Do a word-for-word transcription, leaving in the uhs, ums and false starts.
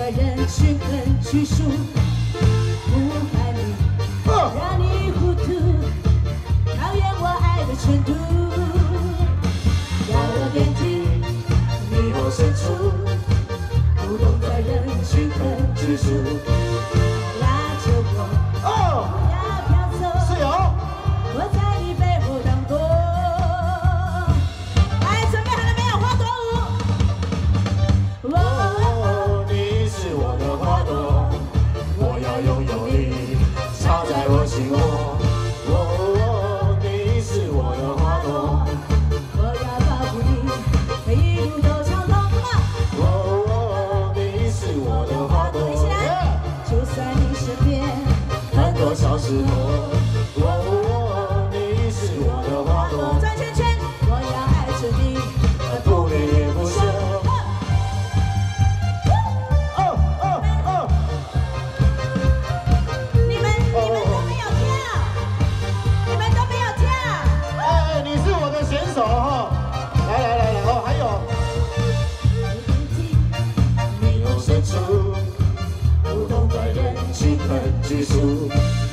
在人群很拘束，不看你，让你糊涂，讨厌我爱的程度。要我点击你我深处，不懂在人群很拘束。拉着我，不要飘走，是有，我在你背后当舵。来，准备好了没有？花朵舞。哦，你是我的花朵，我要拥有你，插在我心窝。哦，你是我的花朵，我要保护你，每一路都畅通。哦，你是我的花朵，一起来，就在你身边，很多小石头。哦，你是我的花朵，转圈圈，我要爱着你，不累也不休。你们你们都没有跳，你们都没有跳。 哎，你是我的选手哈！来来来来，哦，还有。 你我深处，不懂在人群很拘束。